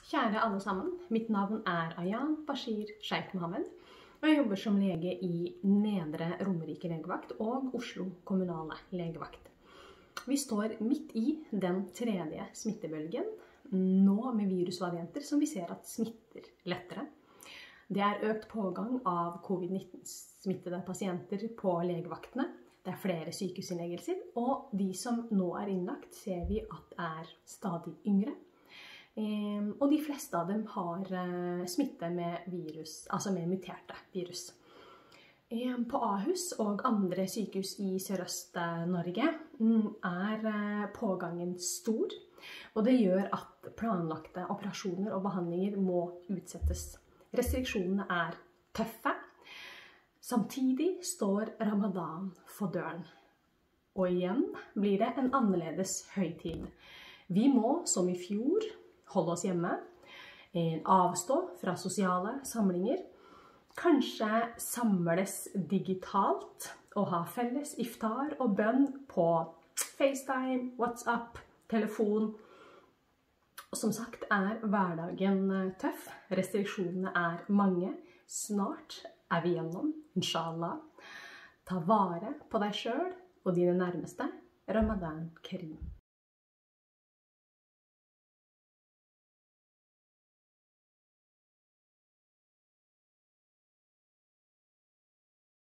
Kjære alle sammen, mitt navn er Ayan Bashir Sheikh Mohammed, og jeg jobber som lege i Nedre Romerike legevakt og Oslo kommunale legevakt. Vi står midt i den tredje smittebølgen, nå med virusvarianter som vi ser at smitter lettere. Det er økt pågang av covid-19-smittede pasienter på legevaktene. Det er flere sykehusinnleggelser, og de som nå er innlagt ser vi at er stadig yngre. Og de fleste av dem har smitte med virus, altså med muterte virus. På Ahus og andre sykehus i Sørøst-Norge er pågangen stor, og det gjør at planlagte operasjoner og behandlinger må utsettes. Restriksjonene er tøffe. Samtidig står Ramadan for døren. Og igjen blir det en annerledes høytid. Vi må, som i fjor, holde oss hjemme, avstå fra sosiale samlinger, kanskje samles digitalt og ha felles iftar og bønn på FaceTime, WhatsApp, telefon. Og som sagt er hverdagen tøff, restriksjonene er mange, snart er vi gjennom, inshallah. Ta vare på deg selv og dine nærmeste. Ramadan Karim.